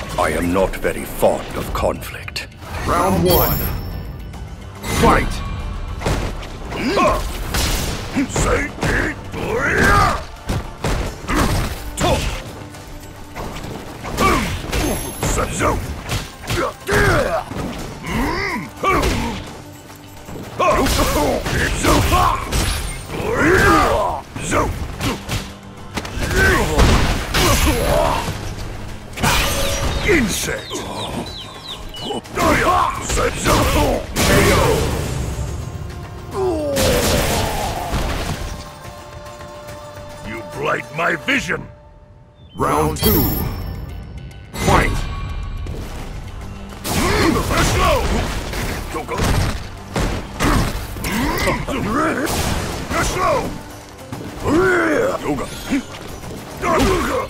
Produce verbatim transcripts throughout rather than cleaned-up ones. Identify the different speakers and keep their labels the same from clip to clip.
Speaker 1: I am not very fond of conflict.
Speaker 2: Round one. Fight!
Speaker 3: Say it! Zo! Insect! You blight my vision!
Speaker 2: Round two. Fight!
Speaker 3: Let's go! Go, go! Let's go! Yoga! Yoga!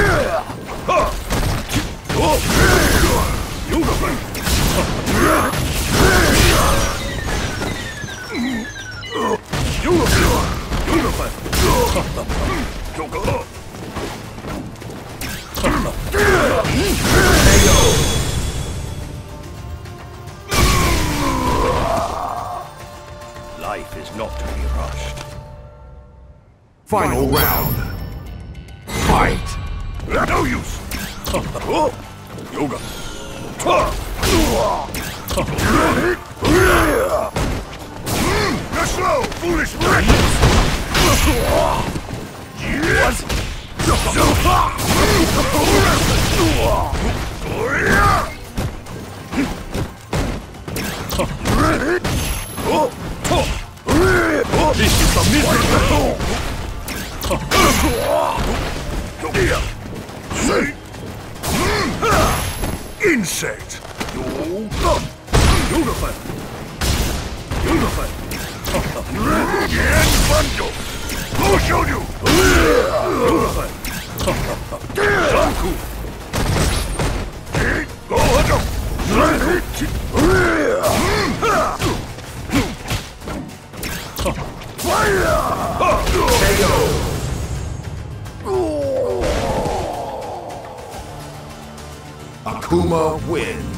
Speaker 1: Life is not to be rushed.
Speaker 2: Final round. Fight!
Speaker 3: No use!
Speaker 1: Yoga.
Speaker 3: You're slow, foolish wretch! Yes!
Speaker 1: This is the miserable.
Speaker 3: Say! Insect!
Speaker 1: Beautiful. Beautiful.
Speaker 3: Yes, bundle! Who showed you?
Speaker 1: Beautiful. Zanku.
Speaker 3: Go, Hunter! Fire!
Speaker 2: Akuma wins.